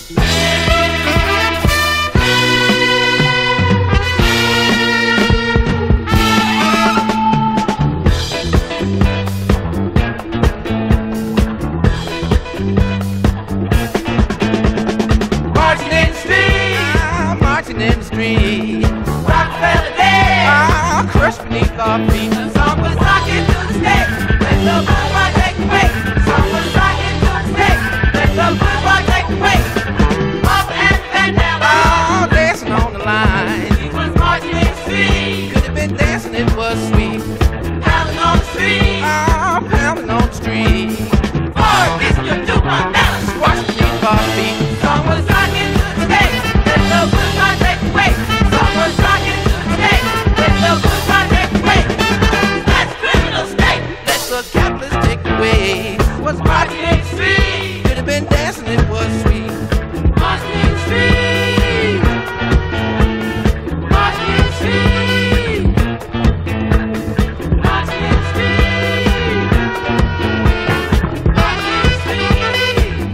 Marching in the street, Rockefeller Day, crushed beneath our feet. The song was rocking to the stage, let the boom take the way. The song was rocking to the stage, let the boom take the way. Up and down, dancing on the line. He was marching in the street, could have been dancing, it was sweet. Pounding on the street, pounding on the street. For a reason you do my balance, crushed beneath our feet. The song was rocking to the stage, let the boom take the way. The song was rocking to the stage, let the boom take the way. That's criminal state, let the capitalist take the way. Was marching in the street, could have been dancing, it was sweet. Marching in the street, marching in the street, marching in the street, marching in the street.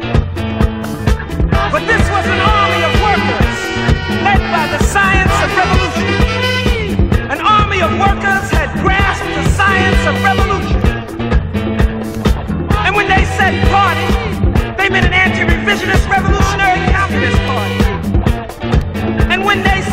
But this was an army of workers led by the science of revolution. An army of workers had grasped the science of revolution. And when they said party, they meant an anti-revisionist revolutionary communist party. And when they